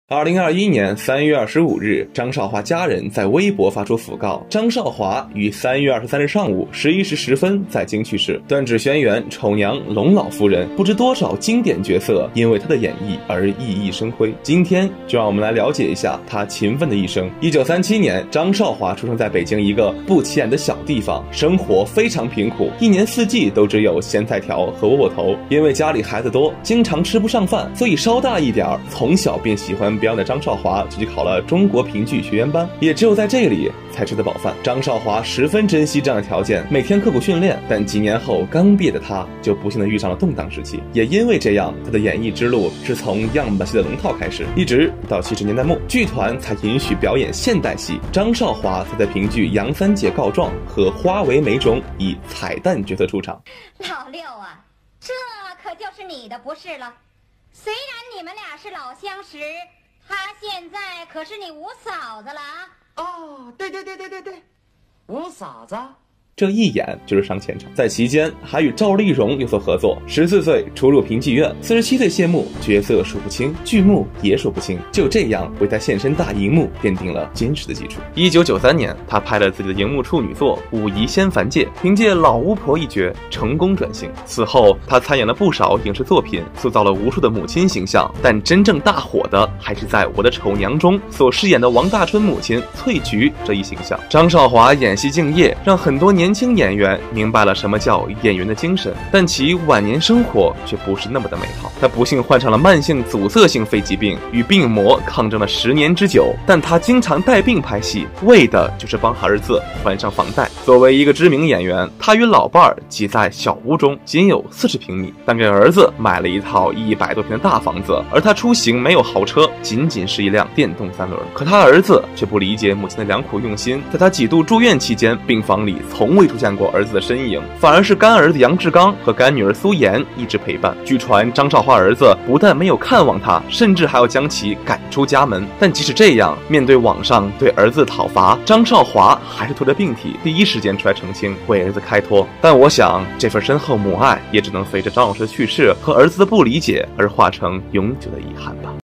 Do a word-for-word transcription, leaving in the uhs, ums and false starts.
二零二一年三月二十五日，张少华家人在微博发出讣告：张少华于三月二十三日上午十一时十分在京去世。断指轩辕丑娘龙老夫人，不知多少经典角色因为她的演绎而熠熠生辉。今天就让我们来了解一下她勤奋的一生。一九三七年，张少华出生在北京一个不起眼的小地方，生活非常贫苦，一年四季都只有咸菜条和窝窝头。因为家里孩子多，经常吃不上饭，所以稍大一点儿，从小便喜欢表演的张少华就去考了中国评剧学员班，也只有在这里才吃得饱饭。张少华十分珍惜这样的条件，每天刻苦训练，但几年后刚毕业的他就不幸地遇上了动荡时期。也因为这样，他的演艺之路是从样板戏的龙套开始，一直到七十年代末，剧团才允许表演现代戏，张少华才在评剧《杨三姐告状》和《花为媒》中以彩蛋角色出场。 老六啊，这可就是你的不是了。虽然你们俩是老相识，他现在可是你五嫂子了啊！ 哦，对对对对对对，五嫂子。 这一演就是上千场，在期间还与赵丽蓉有所合作。十四岁出入评剧院，四十七岁谢幕，角色数不清，剧目也数不清，就这样为他现身大荧幕奠定了坚实的基础。一九九三年，他拍了自己的荧幕处女作《武夷仙凡界》，凭借老巫婆一角成功转型。此后，他参演了不少影视作品，塑造了无数的母亲形象，但真正大火的还是在《我的丑娘》中所饰演的王大春母亲翠菊这一形象。张少华演戏敬业，让很多年年轻演员明白了什么叫演员的精神，但其晚年生活却不是那么的美好。他不幸患上了慢性阻塞性肺疾病，与病魔抗争了十年之久。但他经常带病拍戏，为的就是帮儿子还上房贷。作为一个知名演员，他与老伴儿挤在小屋中，仅有四十平米，但给儿子买了一套一百多平的大房子。而他出行没有豪车，仅仅是一辆电动三轮。可他儿子却不理解母亲的良苦用心，在他几度住院期间，病房里从未出现过儿子的身影，反而是干儿子杨志刚和干女儿苏妍一直陪伴。据传张少华儿子不但没有看望他，甚至还要将其赶出家门。但即使这样，面对网上对儿子的讨伐，张少华还是拖着病体第一时间出来澄清，为儿子开脱。但我想这份深厚母爱也只能随着张老师的去世和儿子的不理解而化成永久的遗憾吧。